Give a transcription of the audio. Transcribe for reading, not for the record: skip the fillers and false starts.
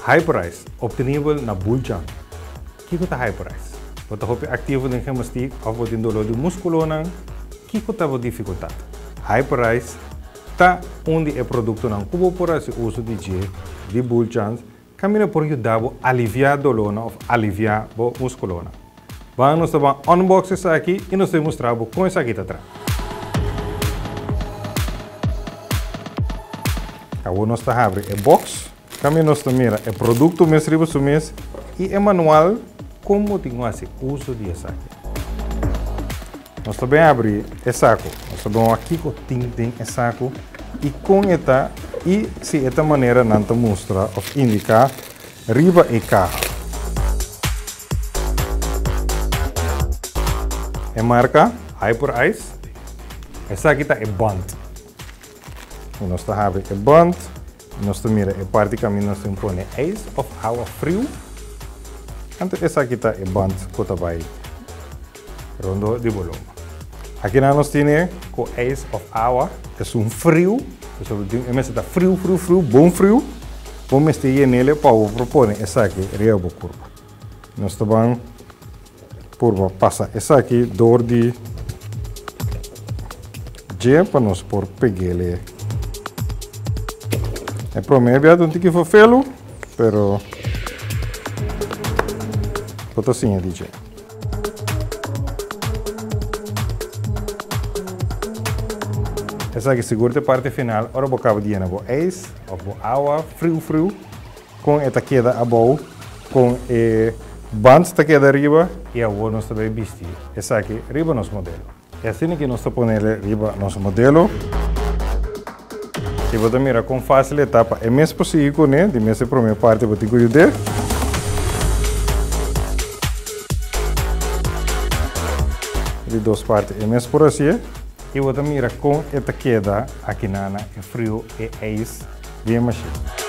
HyperIce, obtenível na Boolchands. O que é HyperIce? Você pode ativo na gimnastica ou pode dolor de músculo, o que é a dificuldade? HyperIce está onde é produto não cubo por esse uso de Boolchands, caminha por ajudar a aliviar dolor ou aliviar o músculo. Vamos fazer um unboxing isso aqui e nós vamos mostrar como isso aqui está atrás. Agora nós estamos abrindo a box, caminho nós mira é produto mês riba mês e é manual como continuar o uso de isso aqui. Nós também abrimos o saco, nós vamos aqui com o saco e com esta e se esta maneira não te mostra ou indica riba e carro. É marca HyperIce, essa aqui está é band. Nós estamos abrindo o band, nós mira a parte que nós põe ice of água frio. Então essa aqui está é band que vai rondo de volume. Aqui nós temos com ice of água, é frio, é está frio, bom frio. Vamos ter nele para propor essa aqui real curva. Nós estamos por passar essa aqui dor de gel para nós por pegar ele. É promédio não tem que fazer, pero boto assim a DJ. Essa aqui segura a parte final, agora vou acabar de com ice, ou água, frio, com esta queda abaixo, com o band esta queda arriba e agora nós também vestir. Essa aqui, arriba nosso modelo. É assim que nós põe arriba nosso modelo. E você mira com fácil etapa, é mesmo possível, né? De mesmo primeira parte, você tem que ajudar. De duas partes, é mesmo por assim. E você mira com esta queda aqui na é frio e ice, bem machine.